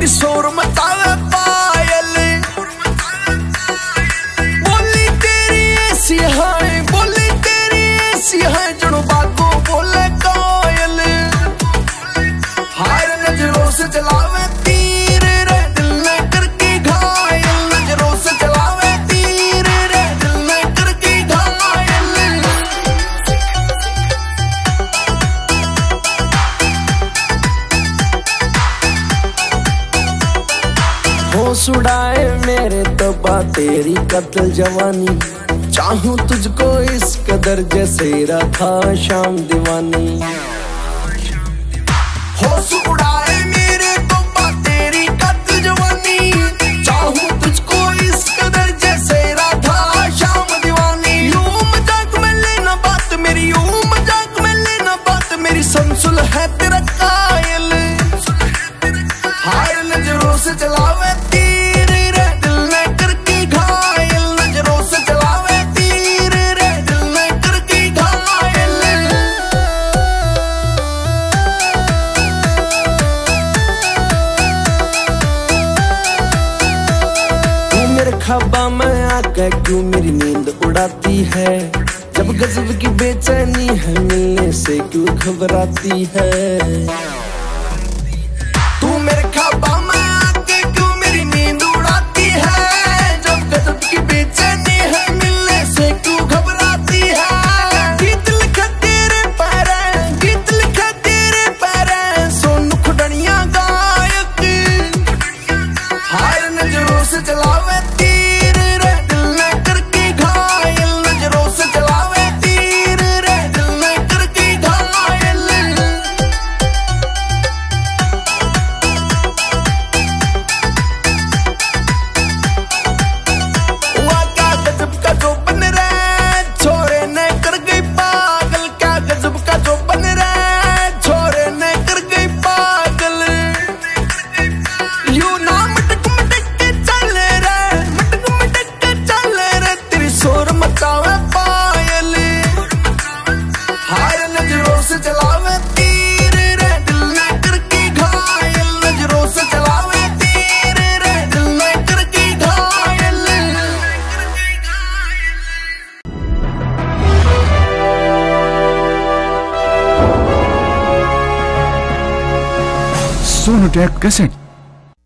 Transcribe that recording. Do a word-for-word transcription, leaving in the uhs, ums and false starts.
तेरी शोर मचावे पायल, बोली तेरी ऐसी है, बोली तेरी ऐसी है जड़ो बागो बोले कोयल। हाय नजरों से जलावे तीर रे दिल ने करके घायल, नजरों से जलावे तीर रे दिल ने करके घायल। होश उड़ाए मेरे तो बा तेरी कत्ल जवानी, चाहूं तुझको इस कदर जैसे रखा शाम दीवानी। होश उड़ाए मेरे तो बा तेरी कत्ल जवानी, चाहूं तुझको इस कदर जैसे रखा शाम दीवानी। यूं मजाक में लेना बात मेरी, यूं मजाक में लेना बात मेरी, संसुल है तेरा कायल। हाय नजरों से जलावे तीर रे दिल ने करके घायल, नजरों से जलावे तीर रे दिल ने करके घायल। तू मेरे ख्वाबा में आकर क्यों मेरी नींद उड़ाती है, जब गजब की बेचैनी है मिलने से क्यों घबराती है। तू मेरे ख्वाबा में आके क्यों मेरी नींद उड़ाती है, जब गजब की बेचैनी है मिलने से क्यों घबराती है। गीत लिखा तेरे पैर, गीत लिखा तेरे पैर, सोनू खुडनिया गायक। हाय नजरों से जलावे तीर रे दिल ने करके घायल, नजरों से जलावे तीर रे दिल ने करके घायल। जलावे तीर रे दिल ने करके घायल, नजरों से जलावे तीर रे दिल ने करके घायल। सोनोटेक कैसेट।